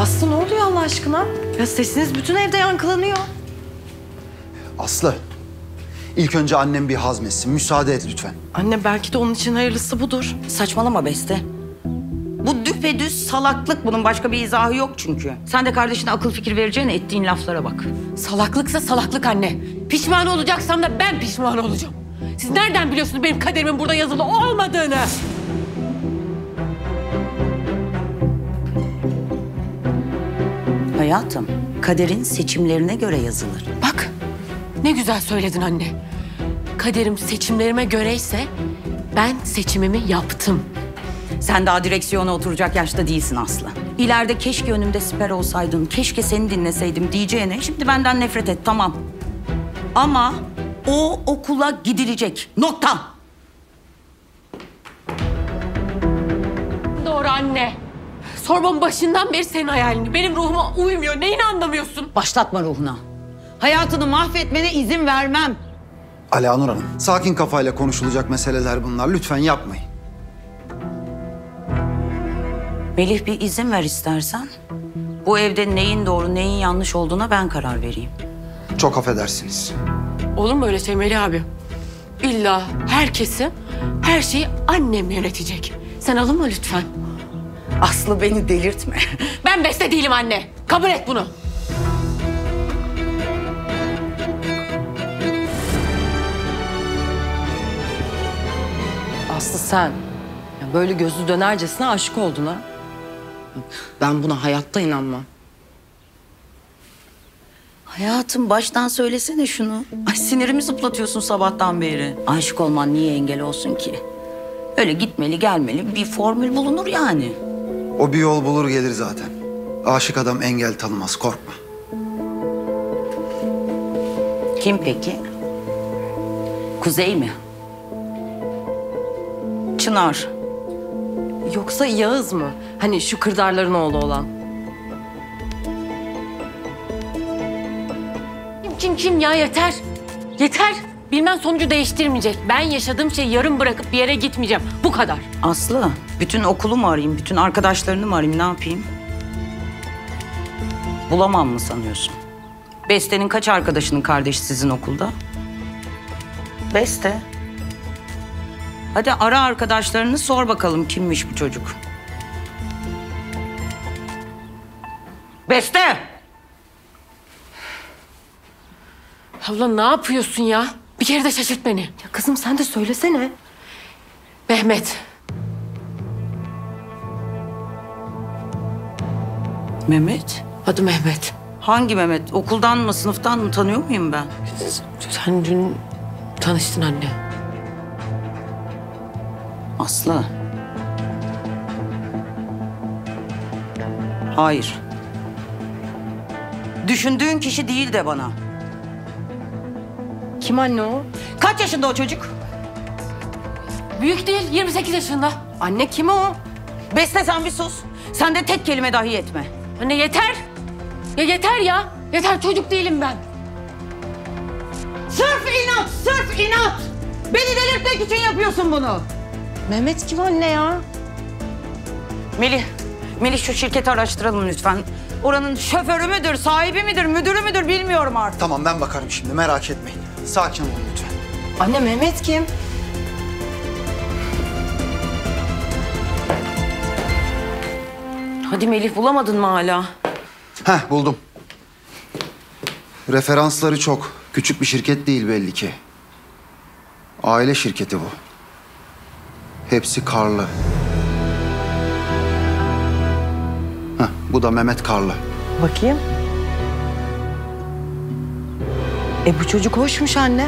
Aslı ne oluyor Allah aşkına? Ya sesiniz bütün evde yankılanıyor. Aslı, ilk önce annem bir hazmetsin. Müsaade et lütfen. Anne belki de onun için hayırlısı budur. Saçmalama Beste. Bu düpedüz salaklık, bunun başka bir izahı yok çünkü. Sen de kardeşine akıl fikir vereceğine ettiğin laflara bak. Salaklıksa salaklık anne. Pişman olacaksam da ben pişman olacağım. Siz nereden biliyorsunuz benim kaderimin burada yazılı olmadığını? Hayatım, kaderin seçimlerine göre yazılır. Bak ne güzel söyledin anne. Kaderim seçimlerime göreyse ben seçimimi yaptım. Sen daha direksiyona oturacak yaşta değilsin Aslı. İleride keşke önümde siper olsaydın, keşke seni dinleseydim diyeceğine şimdi benden nefret et, tamam. Ama o okula gidilecek. Nokta. Doğru anne. Sormam başından beri senin hayalini. Benim ruhuma uymuyor. Neyini anlamıyorsun? Başlatma ruhuna. Hayatını mahvetmene izin vermem. Alanur Hanım, sakin kafayla konuşulacak meseleler bunlar. Lütfen yapmayın. Melih, bir izin ver istersen. Bu evde neyin doğru neyin yanlış olduğuna ben karar vereyim. Çok affedersiniz. Olur mu öyle şey Melih abi? İlla herkesi, her şeyi annem yönetecek. Sen alınma lütfen. Aslı, beni delirtme. Ben Beste değilim anne. Kabul et bunu. Aslı sen ya böyle gözü dönercesine aşık oldun ha. Ben buna hayatta inanmam. Hayatım, baştan söylesene şunu. Ay, sinirimi zıplatıyorsun sabahtan beri. Aşık olman niye engel olsun ki? Öyle gitmeli gelmeli bir formül bulunur yani. O bir yol bulur gelir zaten. Aşık adam engel tanımaz, korkma. Kim peki? Kuzey mi? Çınar. Yoksa Yağız mı? Hani şu kırdarların oğlu olan. Kim ya, yeter. Yeter. Bilmem sonucu değiştirmeyecek. Ben yaşadığım şeyi yarım bırakıp bir yere gitmeyeceğim. Bu kadar. Aslı, bütün okulu mu arayayım, bütün arkadaşlarını mı arayayım, ne yapayım? Bulamam mı sanıyorsun? Beste'nin kaç arkadaşının kardeşi sizin okulda? Beste. Hadi ara arkadaşlarını, sor bakalım kimmiş bu çocuk. Beste! Abla ne yapıyorsun ya? Bir kere de şaşırt beni. Ya kızım sen de söylesene. Mehmet. Mehmet? Adı Mehmet. Hangi Mehmet? Okuldan mı, sınıftan mı, tanıyor muyum ben? Sen dün tanıştın anne. Aslı. Hayır. Düşündüğün kişi değil de bana. Kim anne o? Kaç yaşında o çocuk? Büyük değil, 28 yaşında. Anne kim o? Beste, sen bir sus. Sen de tek kelime dahi etme. Anne yeter. Ya yeter ya. Yeter, çocuk değilim ben. Sırf inat, sırf inat. Beni delirtmek için yapıyorsun bunu. Mehmet kim anne ya? Melih şu şirketi araştıralım lütfen. Oranın şoförü müdür, sahibi midir, müdürü müdür bilmiyorum artık. Tamam, ben bakarım şimdi, merak etmeyin. Sakin olun lütfen. Anne Mehmet kim? Hadi Melih, bulamadın mı hala? Heh, buldum. Referansları çok. Küçük bir şirket değil belli ki. Aile şirketi bu. Hepsi Karlı. Heh, bu da Mehmet Karlı. Bakayım. Bu çocuk hoşmuş anne.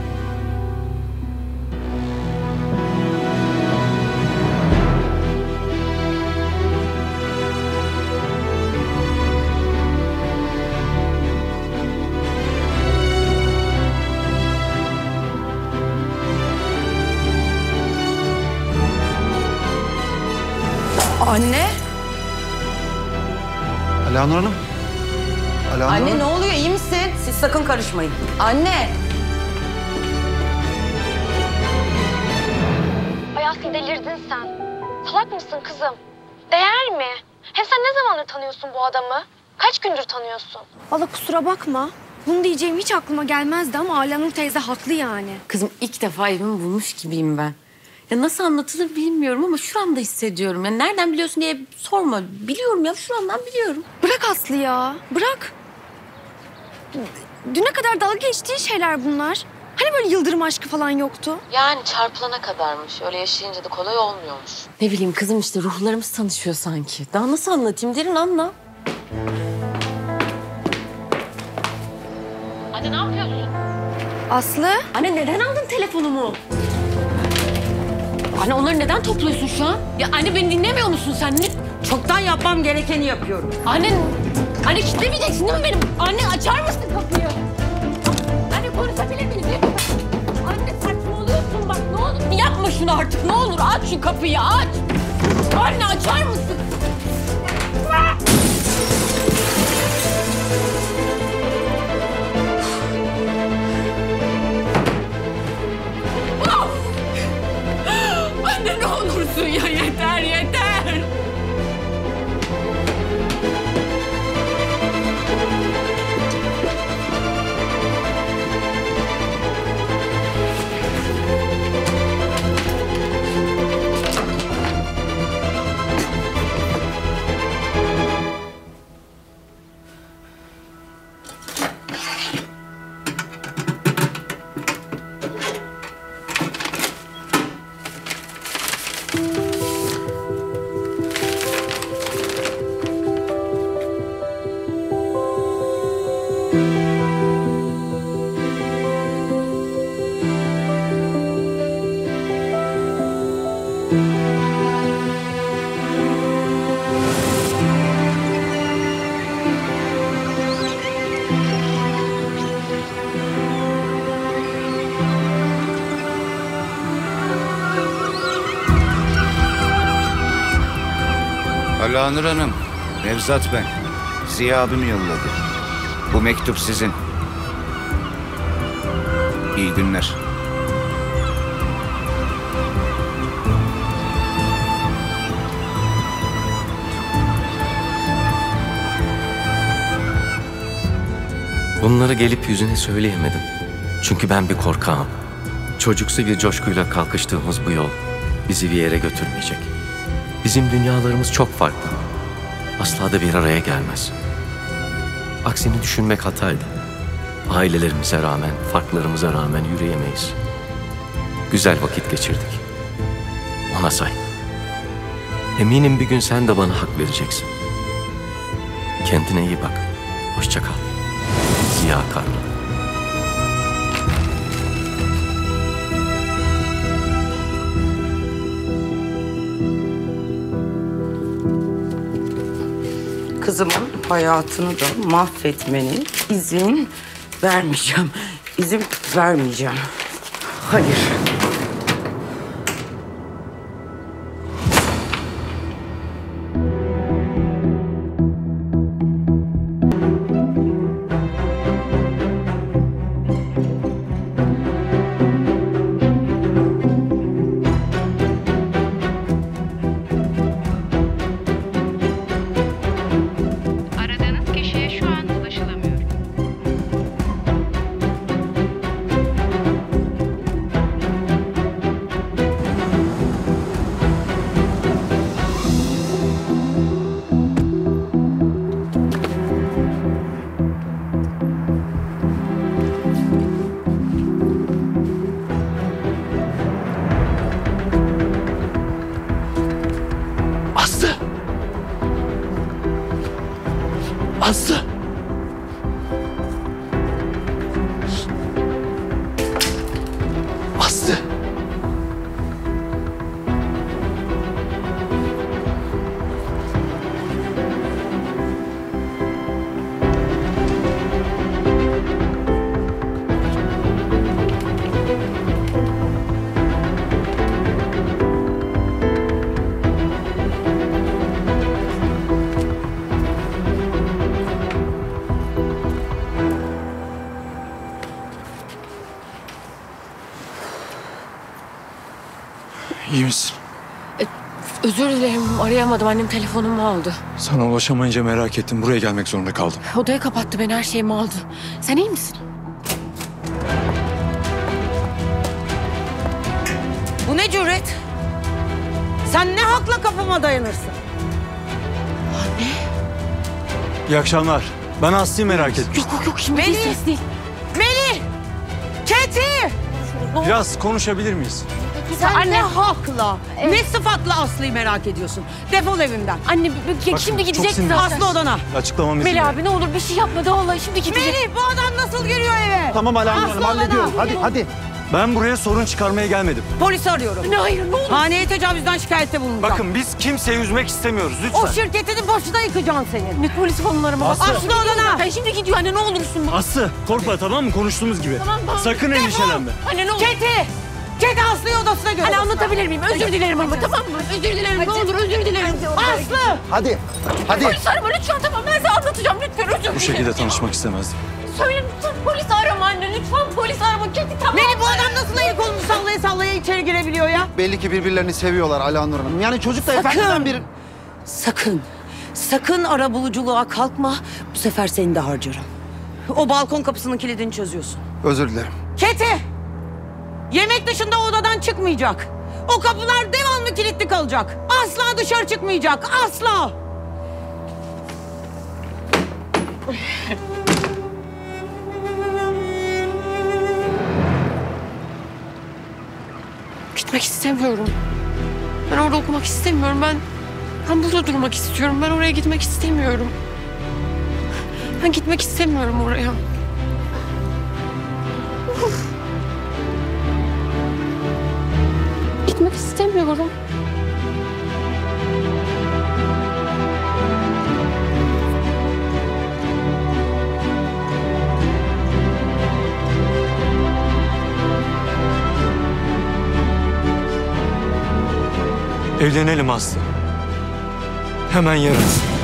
Anne. Alanur Hanım. Alanur Anne Hanım. ne oluyor, iyi misin? Siz sakın karışmayın. Anne. Ay Aslı, delirdin sen. Salak mısın kızım? Değer mi? Hem sen ne zamandır tanıyorsun bu adamı? Kaç gündür tanıyorsun? Valla kusura bakma. Bunu diyeceğim hiç aklıma gelmezdi ama Alanur teyze haklı yani. Kızım ilk defa evimi bulmuş gibiyim ben. Ya nasıl anlatılır bilmiyorum ama şuramda hissediyorum. Ya nereden biliyorsun diye sorma. Biliyorum ya, şuramdan biliyorum. Bırak Aslı ya. Bırak. Düne kadar dalga geçtiğin şeyler bunlar. Hani böyle yıldırım aşkı falan yoktu? Yani çarpılana kadarmış. Öyle yaşayınca da kolay olmuyormuş. Ne bileyim kızım, işte ruhlarımız tanışıyor sanki. Daha nasıl anlatayım derin, anla. Hadi ne yapıyorsun? Aslı? Anne neden aldın telefonumu? Anne onları neden topluyorsun şu an? Ya anne beni dinlemiyor musun sen? Ne? Çoktan yapmam gerekeni yapıyorum. Anne kitlemeyeceksin değil mi benim? Anne açar mısın kapıyı? Anne konuşabilir miyiz? Anne saçmalıyorsun bak, ne olur. Yapma şunu artık, ne olur aç şu kapıyı, aç. Anne açar mısın? Anne ne olursun ya, yeter yeter. Alanur Hanım, Nevzat ben. Ziya abim yolladı. Bu mektup sizin. İyi günler. Bunları gelip yüzüne söyleyemedim. Çünkü ben bir korkağım. Çocuksu bir coşkuyla kalkıştığımız bu yol bizi bir yere götürmeyecek. Bizim dünyalarımız çok farklı. Asla da bir araya gelmez. Aksini düşünmek hataydı. Ailelerimize rağmen, farklarımıza rağmen yürüyemeyiz. Güzel vakit geçirdik. Ona say. Eminim bir gün sen de bana hak vereceksin. Kendine iyi bak. Hoşça kal. Ziya Karlı. Kızımın hayatını da mahvetmene izin vermeyeceğim. İzin vermeyeceğim. Hayır. Aradığınız kişiye şu an ulaşılamıyor. Aslı! Aslı! Aslı! İyi misin? Özür dilerim, arayamadım. Annem telefonumu aldı. Sana ulaşamayınca merak ettim. Buraya gelmek zorunda kaldım. Odaya kapattı beni, her şeyimi aldı. Sen iyi misin? Bu ne cüret? Sen ne hakla kapıma dayanırsın? İyi akşamlar. Ben Aslı'yı merak ettim. Yok, şimdi Melih! ses değil. Melih! Keti! Biraz konuşabilir miyiz? Sen ne hakla, ne sıfatla Aslı'yı merak ediyorsun? Defol evimden. Anne Bakın, şimdi çok gidecek sinirli. zaten. Aslı odana. Açıklamam izin Melih ver. abi ne olur bir şey yapma da vallahi şimdi gidecek. Melih bu adam nasıl giriyor eve? Tamam Alanur Hanım, Aslı odana. hallediyorum. Hadi. Ben buraya sorun çıkarmaya gelmedim. Polisi arıyorum. Ne hayır ne olur. Haneye tecavüzden şikayette bulunacağım. Bakın biz kimseyi üzmek istemiyoruz lütfen. O şirketini başına yıkacaksın senin. Ne polis falan arama. Aslı. Aslı odana. Ben şimdi gidiyor anne ne olursun. Aslı korkma tamam mı? Konuştuğumuz gibi. Tamam. Sakın endişelenme. Anne ne olur. Keti! Keti Aslı'yı odasına götür. Anne anlatabilir miyim? Özür dilerim ama tamam mı? Özür dilerim ne olur özür dilerim. Aslı! Hadi. Polis arama lütfen tamam ben size anlatacağım lütfen özür dilerim. Bu şekilde tanışmak istemezdim. Söyle lütfen polis arama anne lütfen polis arama Keti tamam. Melih bu adam nasıl el kolunu sallaya sallaya içeri girebiliyor ya? Belli ki birbirlerini seviyorlar Alanur Hanım. Yani çocuk da efendiden bir... Sakın arabuluculuğa kalkma. Bu sefer seni de harcarım. O balkon kapısının kilidini çözüyorsun. Özür dilerim. Keti! Yemek dışında odadan çıkmayacak. O kapılar devamlı kilitli kalacak. Asla dışarı çıkmayacak. Asla! Gitmek istemiyorum. Ben orada okumak istemiyorum. Ben burada durmak istiyorum. Ben oraya gitmek istemiyorum. Ben gitmek istemiyorum oraya. Gitmek istemiyorum. Evlenelim Aslı. Hemen yarın.